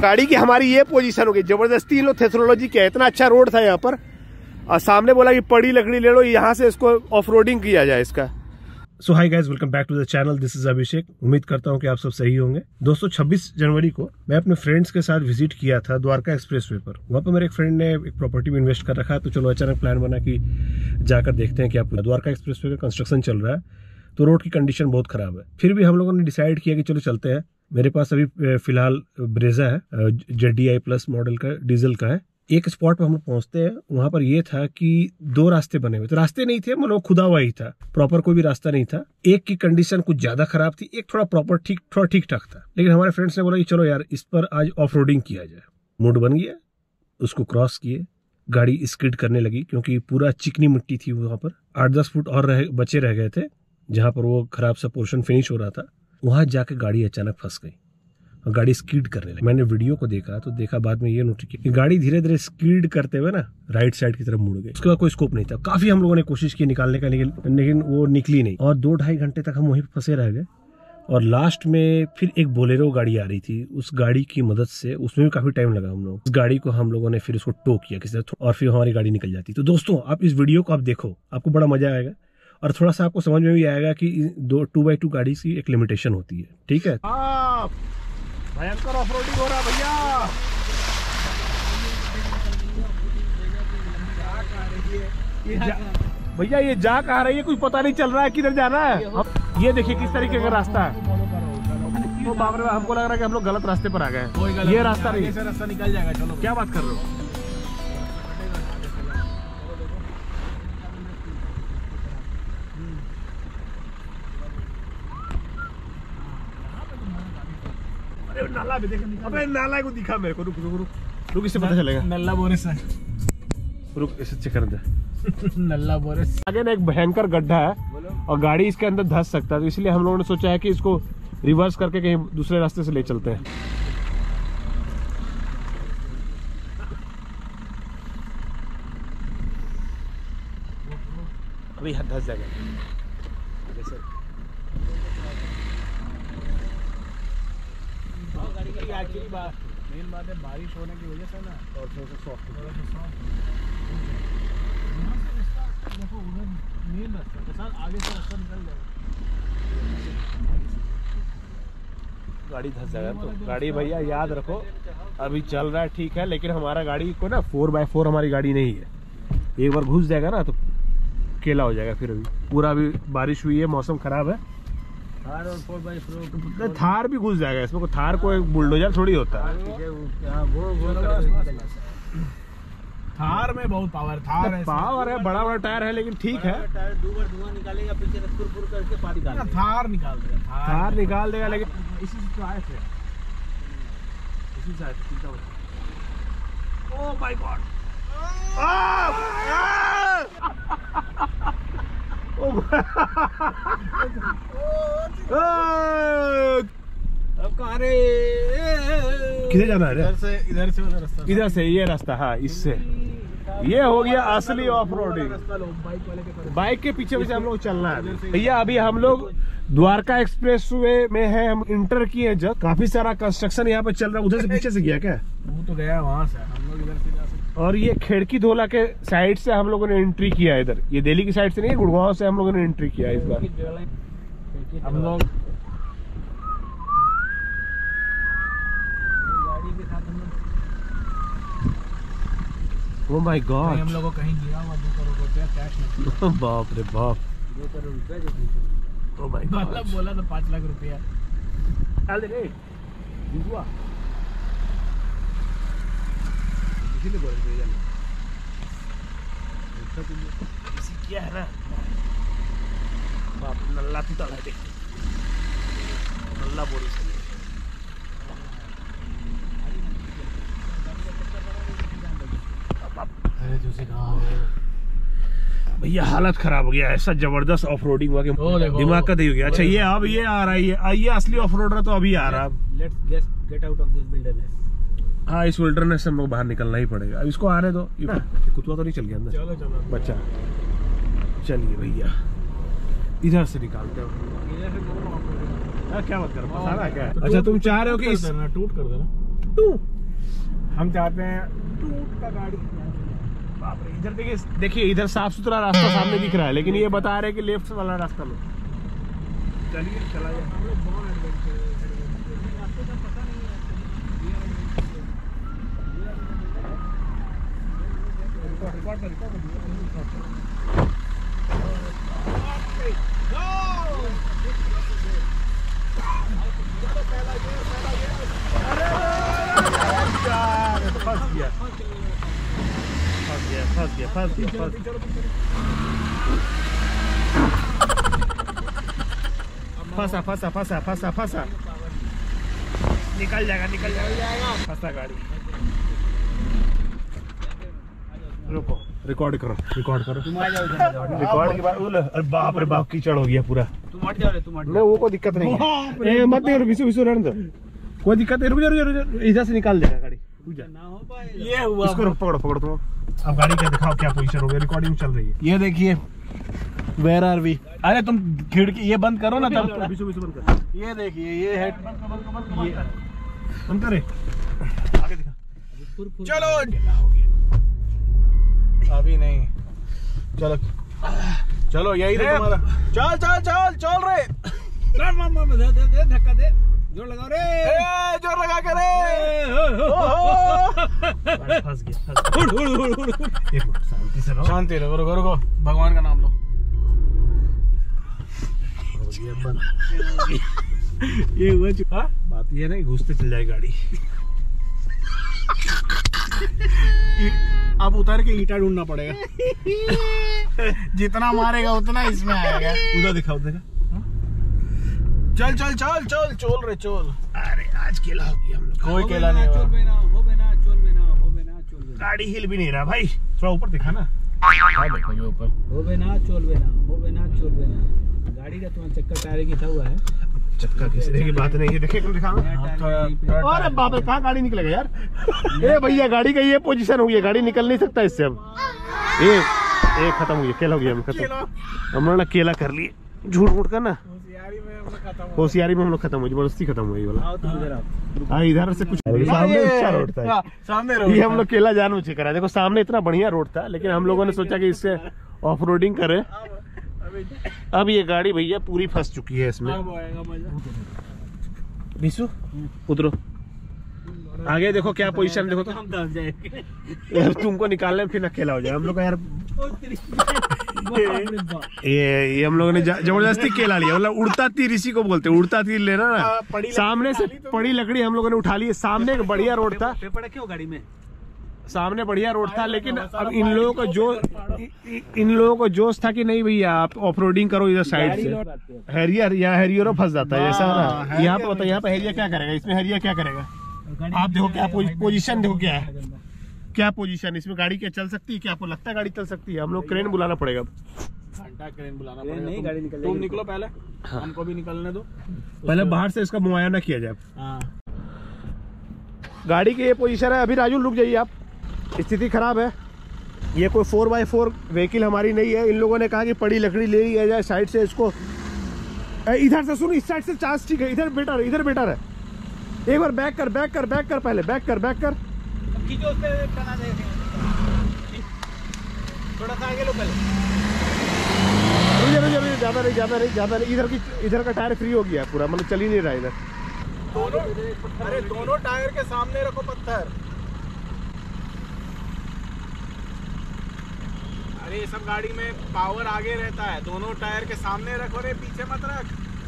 गाड़ी की हमारी ये पोजीशन हो गई, जबरदस्ती इन लोग थेसरोलॉजी किया। इतना अच्छा रोड था यहाँ पर और सामने बोला कि पड़ी लकड़ी ले लो, यहाँ से इसको ऑफ रोडिंग किया जाए इसका। So hi guys, welcome back to the channel. This is Abhishek. उम्मीद करता हूँ कि आप सब सही होंगे। दोस्तों 26 जनवरी को मैं अपने फ्रेंड्स के साथ विजिट किया था द्वारका एक्सप्रेसवे पर। वहाँ पर मेरे एक फ्रेंड ने एक प्रॉपर्टी में इन्वेस्ट कर रखा है, तो चलो अचानक प्लान बना कि जाकर देखते हैं क्या द्वारका एक्सप्रेसवे का कंस्ट्रक्शन चल रहा है, तो रोड की कंडीशन बहुत खराब है। फिर भी हम लोगों ने डिसाइड किया कि चलो चलते हैं। मेरे पास अभी फिलहाल ब्रेजा है, ZDI प्लस मॉडल का, डीजल का है। एक स्पॉट पर हम लोग पहुंचते हैं, वहां पर ये था कि 2 रास्ते बने हुए थे। रास्ते नहीं थे, मतलब खुदा हुआ ही था, प्रॉपर कोई भी रास्ता नहीं था। एक की कंडीशन कुछ ज्यादा खराब थी, एक थोड़ा प्रॉपर थोड़ा ठीक ठाक था। लेकिन हमारे फ्रेंड्स ने बोला कि चलो यार इस पर आज ऑफ रोडिंग किया जाए। मूड बन गया, उसको क्रॉस किए, गाड़ी स्किड करने लगी क्योंकि पूरा चिकनी मिट्टी थी वहां पर। 8-10 फुट और बचे रह गए थे जहां पर वो खराब सा पोर्शन फिनिश हो रहा था। वहां जाके गाड़ी अचानक फंस गई और गाड़ी स्कीड करने लगी। मैंने वीडियो को देखा तो देखा बाद में ये नोटिस किया कि गाड़ी धीरे धीरे स्कीड करते हुए ना राइट साइड की तरफ मुड़ गई। उसके बाद कोई स्कोप नहीं था। काफी हम लोगों ने कोशिश की निकालने का, लेकिन वो निकली नहीं और 2-2.5 घंटे तक हम वहीं फंसे रह गए। और लास्ट में फिर एक बोलेरो गाड़ी आ रही थी, उस गाड़ी की मदद से, उसमें भी काफी टाइम लगा हम लोग। उस गाड़ी को हम लोगों ने फिर उसको टो किया किसी तरह और फिर हमारी गाड़ी निकल जाती। तो दोस्तों आप इस वीडियो को आप देखो, आपको बड़ा मजा आएगा और थोड़ा सा आपको समझ में भी आएगा कि 2x2 गाड़ी की एक लिमिटेशन होती है। ठीक है, भयंकर ऑफ रोडिंग हो रहा है भैया। भैया ये जा कहाँ रही है, कुछ पता नहीं चल रहा है किधर जाना है। ये देखिए किस तरीके का रास्ता है। तो बाप रे, हमको लग रहा है कि हम लोग गलत रास्ते पर आ गए। ये रास्ता नहीं, रास्ता निकल जाएगा। चलो, क्या बात कर रहे हो। नाला भी देखो, अबे नाला को दिखा मेरे को। रुक रुक रुक रुक, इससे पता चलेगा। नल्ला बोरिस है, रुक इसे चेक कर दे। नल्ला बोरिस आगे ना एक भयंकर गड्ढा है और गाड़ी इसके अंदर धंस सकता है, तो इसलिए हम लोगों ने सोचा है कि इसको रिवर्स करके कहीं दूसरे रास्ते से ले चलते हैं। अभी धंस जाएगा। मेन बात है बारिश होने की वजह से ना, और थोड़ा सा सॉफ्ट देखो उधर मेन रास्ता के साथ आगे से रास्ता निकल जाएगा। गाड़ी धंस जाएगा तो गाड़ी भैया याद रखो अभी चल रहा है ठीक है, लेकिन हमारा गाड़ी को ना 4x4 हमारी गाड़ी नहीं है। एक बार घुस जाएगा ना तो केला हो जाएगा। फिर अभी पूरा अभी बारिश हुई है, मौसम खराब है। थार और 4x4 थार भी घुस जाएगा इसमें। थार को एक बुलडोजर थोड़ी होता है। थार में बहुत पावर, थार है, बड़ा बड़ा टायर है, लेकिन ठीक है। टायर धुआं निकालेगा पीछे से, फुर करके पानी निकाल, थार निकाल देगा, थार निकाल देगा। लेकिन इसी से तो आए थे, इसी से आए थे। ओह माय गॉड, अब कहाँ रे, किधर जाना है? इधर से वाला रास्ता, इधर से ये रास्ता। हाँ, इससे ये हो गया असली ऑफ रोडिंग। बाइक के पीछे पीछे हम लोग चलना है भैया। अभी हम लोग द्वारका एक्सप्रेसवे में है, हम इंटर किए जब। काफी सारा कंस्ट्रक्शन यहाँ पे चल रहा है। उधर से पीछे से गया क्या? वो तो गया वहां से, हम लोग इधर से जा सकते। और ये खिड़की धोला के साइड से हम लोगों ने एंट्री किया इधर। ये दिल्ली की साइड से नहीं, गुड़गांव से हम लोगों ने एंट्री किया इस बार। हम लोग गाड़ी के साथ ओह माय गॉड, हम लोगों को कहीं गिरा हुआ 2 करोड़ रुपया कैश नहीं। बाप रे बाप, 2 करोड़ रुपया। ओह माय गॉड, बोला तो 5 लाख रुपया डाल दे रे बुआ। इसीलिए बोल रहे हैं इसी क्या है ना। बाप नल्ला तू डाला देख, नल्ला बोरी से भैया हालत खराब हो गया। ऐसा जबरदस्त ऑफ रोडिंग हुआ कि दिमाग का दही हो गया। अच्छा ये अब ये आ रहा है, ये असली ऑफ रोडर तो अभी आ रहा है। Let's get out of this wilderness. हाँ, इस विल्डरनेस से हम लोग बाहर निकलना ही पड़ेगा। अब इसको आने दो। कुतवा तो नहीं चल गया अंदर? चलो चलो बच्चा, चलिए भैया इधर से निकालते हो। क्या बात कर रहा है क्या? अच्छा तुम चाह रहे हो कि टूट कर देना। हम चाहते हैं टूट का गाड़ी। बाप रे, इधर देखिए इधर साफ सुथरा रास्ता सामने दिख रहा है, लेकिन ये बता रहे हैं कि लेफ्ट वाला रास्ता लो। चलिए चला जाए। फंस गया। फंसा। निकल जाएगा। फंसा गाड़ी। रुको, रिकॉर्ड करो। तुम आ जाओ इधर। रिकॉर्ड के बाद अरे बाप रे बाप, कीचड़ हो गया पूरा। तुम हट जाओ रे, तुम हट नहीं, वो कोई दिक्कत नहीं है। ए, मत नहीं, विशु रहने दो, कोई दिक्कत नहीं। रुक जा, इधर से निकाल देगा गाड़ी। ना हो पाए ये हुआ। इसको पकड़ो तुम। अब गाड़ी क्या दिखाओ, क्या पोजीशन हो गया, रिकॉर्डिंग चल रही है। ये देखिए, वेयर आर वी। अरे तुम खिड़की ये बंद करो ना तब। विशु बंद कर। ये देखिए, ये है बंद करे, आगे दिखा। चलो, अभी नहीं, चलो यही रे तुम्हारा। चल रे। धक्का दे, जोर लगाओ रे, जोर लगा के रे। फंस गया। एक मिनट, शांति से रहो। शांति रहो, रुको, भगवान का नाम लो। ये हुआ बात ये ना, घुसते चल जाए गाड़ी। अब उतर के ईटा ढूंढना पड़ेगा। जितना मारेगा उतना इसमें आएगा। उधर दिखाओ। चल। अरे आज केला हो गया हम लोग। कोई केला नहीं हुआ। हो बेना। गाड़ी हिल भी नहीं रहा भाई, थोड़ा ऊपर दिखा ना। देखो ये ऊपर। हो बेना चोल बेना। गाड़ी का तुम्हारा चक्कर टायर की था हुआ है। चक्का किसी की बात नहीं है, देखे दिखाओ। अरे बाप रे, कहाँ गाड़ी निकलेगा यार। ए भैया, गाड़ी का ये पोजीशन हो गई, गाड़ी निकल नहीं सकता इससे। अब ये खत्म हो गया, केला हो गया। हम लोगों ने केला कर लिए, झूठ का ना। होशियारी में हम लोग खत्म हो, जबरदस्ती खत्म हुई वाला। हाँ, इधर से कुछ सामने अच्छा रोड था। सामने ये हम लोग केला जानबूझ के करा। देखो सामने इतना बढ़िया रोड था, लेकिन हम लोगों ने सोचा कि इससे ऑफ रोडिंग करें। अब ये गाड़ी भैया पूरी फंस चुकी है इसमें। विशु उतरो, आगे देखो क्या पोजीशन, देखो तो हम दस जाएंगे। यार तुमको निकालने में फिर अकेला हो जाए हम लोग का यार। ये हम लोगों ने जबरदस्ती केला लिया, मतलब उड़ता तीर इसी को बोलते, उड़ता तीर लेना ना। सामने से पड़ी लकड़ी हम लोगों ने उठा ली। सामने एक बढ़िया रोड था, पेपर क्यों गाड़ी में, सामने बढ़िया रोड था, लेकिन अब इन लोगों को जोश था कि नहीं भैया आप ऑफ रोडिंग करो इधर साइड से। हैरियर फंस जाता है ऐसा ना। यहाँ पे बताइए, यहाँ पे हैरियर क्या करेगा, इसमें हैरियर क्या करेगा। आप देखो क्या पोजीशन, देखो क्या पोजीशन, इसमें गाड़ी क्या चल सकती है, क्या आपको लगता है गाड़ी चल सकती है। हम लोग क्रेन बुलाना पड़ेगा, घंटा क्रेन बुलाना पड़ेगा। नहीं, गाड़ी निकल तुम निकलो पहले, हमको भी निकलने दो। पहले बाहर से इसका मुआयना किया जाए। हाँ, गाड़ी की ये पोजीशन है। अभी राजू रुक जाइए, आप स्थिति खराब है। ये कोई 4x4 व्हीकल हमारी नहीं है। इन लोगों ने कहा कि पड़ी लकड़ी ले लिया जाए साइड से। इसको इधर से सुनो, इस साइड से चांस ठीक है, इधर बेटर है। एक बार बैक कर पहले, बैक कर। खींचो उस पे, टना दे, थोड़ा सा आगे लो पहले। रुक ज्यादा नहीं। इधर का टायर फ्री हो गया पूरा, मतलब चल ही नहीं रहा इधर। दोनों टायर के सामने रखो पत्थर। अरे ये सब गाड़ी में पावर आगे रहता है, दोनों टायर के सामने रखो रे, पीछे मत रख।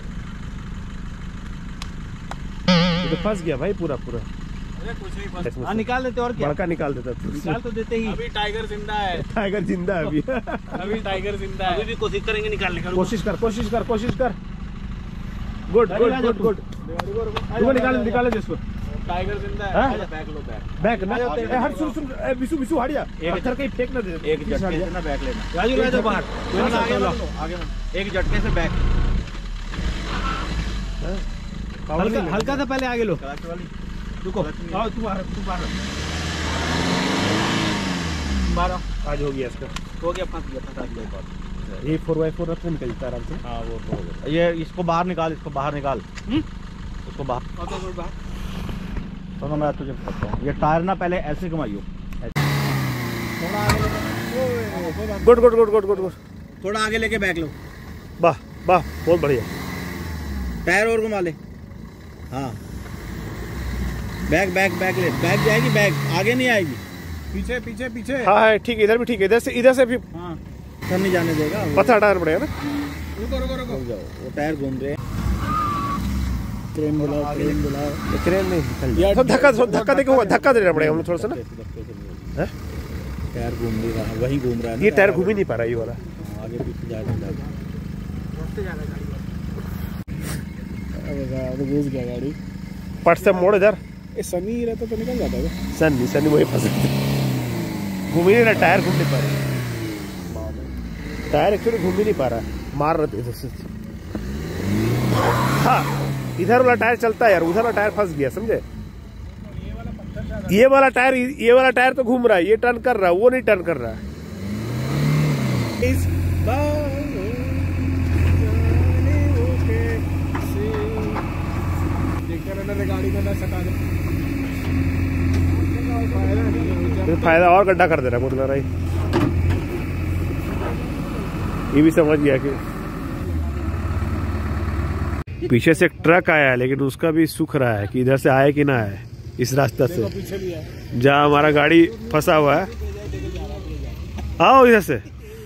तो फंस गया भाई पूरा। अरे कुछ नहीं फंस। हाँ, निकाल देते और क्या, बड़का निकाल देता। निकाल तो देते ही। अभी टाइगर जिंदा है। टाइगर जिंदा है अभी। अभी टाइगर जिंदा है। अभी भी कोशिश करेंगे निकालने का। कोशिश कर। गुड। रुको, निकाले जिसको। टाइगर जिंदा हाँ? है। बैक ना, हट सुन विशु हट जा, पत्थर कहीं फेंक ना दे। एक झटके से ना बैक लेना। राजू रह जाओ बाहर, आगे एक झटके से बैक। हल्का सा पहले आगे लो। रुको, आओ तू बारह। आज हो गया इसका, हो गया, फंस गया। ये 4x4 रख निकलता है आराम से। हाँ, वो तो हो गया। ये इसको बाहर निकाल, उसको बाहर। तो मैं तुझे बताता हूँ, ये टायर ना पहले ऐसे घुमाइयो, थोड़ा आगे लेके, good good good good good good, थोड़ा आगे लेके बैक लो। वाह वाह, बहुत बढ़िया। टायर और घुमा ले। हाँ बैक बैक बैक ले, बैक जाएगी, बैक आगे नहीं आएगी, पीछे पीछे पीछे। हाँ है ठीक, इधर भी ठीक है, इधर से भी। हाँ सर नहीं जाने देगा, पता टायर पड़ेगा ना। रुको रुको रुको जाओ, वो टायर घूम रहे हैं। क्रेन बुलाओ, क्रेन बुलाओ। क्रेन नहीं यार, धक्का देखो, धक्का देना पड़ेगा हम थोड़ा सा ना। टायर घूम नहीं रहा, वही घूम रहा है, ये टायर घूम ही नहीं पा रहा ये वाला। आगे पीछे जा रहा है, घुस गया गाड़ी। पट से मोड़ इधर, सनी रहता तो निकल जाता है। सनी वही फंस घूम ही नहीं रहा, टायर घूम नहीं पा रहा, टायर एक्चुअली घूम ही नहीं पा रहा, मार रहे थे। हाँ इधर वाला टायर चलता है यार, उधर वाला टायर फंस गया, समझे। ये वाला टायर तो घूम रहा है, ये टर्न कर रहा है, वो नहीं टर्न कर रहा है। गाड़ी को ना सटा दे, फायदा और गड्ढा कर दे रहा है, मुझे लग रहा है ये भी समझ गया कि पीछे से एक ट्रक आया है, लेकिन उसका भी सुख रहा है कि इधर से आए कि ना आए, इस रास्ते से जहाँ हमारा गाड़ी फंसा हुआ है। आओ इधर से,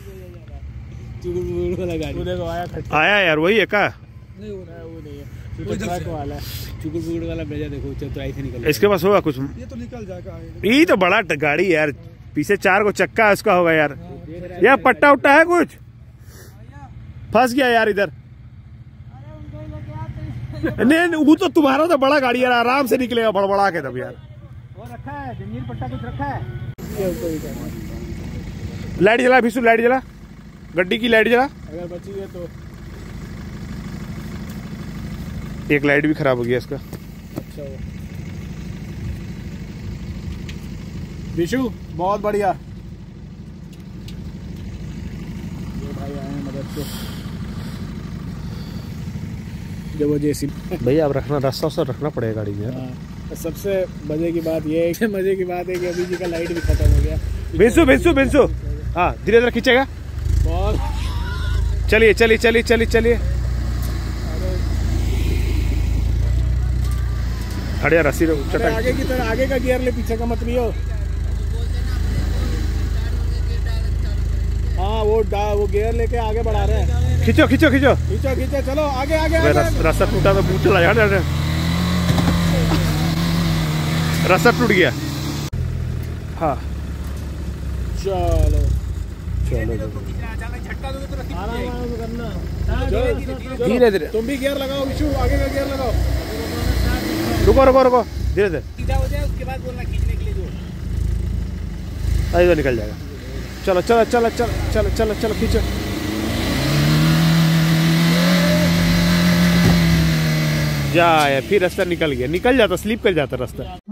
आया यार, वही है का, इसके पास होगा कुछ, ये तो निकल जाएगा, ये तो बड़ा गाड़ी यार, पीछे 4 को चक्का है उसका होगा यार। यार पट्टा उट्टा है कुछ, फंस गया यार इधर। नहीं वो तो तुम्हारा तो बड़ा गाड़ी यार, आराम से निकलेगा बड़बड़ा के तब यार। वो रखा है जंजीर पट्टा कुछ रखा है। लाइट जला भिसू, लाइट जला, गड्डी की लाइट जला। अगर बची है तो एक लाइट भी खराब हो गया इसका। अच्छा विशु बहुत बढ़िया, ये भाई आए हैं मदद से। जब वो जैसी भैया अब रखना, रास्ता उस्ता रखना पड़ेगा गाड़ी में। सबसे मजे की बात ये है कि अभी जी का लाइट भी खत्म हो गया। बिंसु हाँ धीरे धीरे खींचेगा। बहुत चलिए चलिए चलिए चलिए चलिए, अरे रस्सी आगे की तरह, आगे का गियर ले, पीछे का मत लियो। हाँ वो गियर लेके आगे बढ़ा रहे हैं। खींचो खींचो खींचो खींचो खींचो, चलो आगे आगे, रास्ता टूटा तो पूछ चला जाएगा, रास्ता टूट गया। हाँ चलो चलो धीरे धीरे, तुम भी गियर लगाओ विशु, आगे का गियर लगाओ। रुको रुको रुको, धीरे धीरे, सीधा हो जाए उसके बाद बोलना खींचने के लिए जोर। तो निकल जाएगा। चलो चलो चलो चलो चलो चलो चलो खींचो। जा यार, फिर रास्ता निकल गया, निकल जाता, स्लिप कर जाता रास्ता।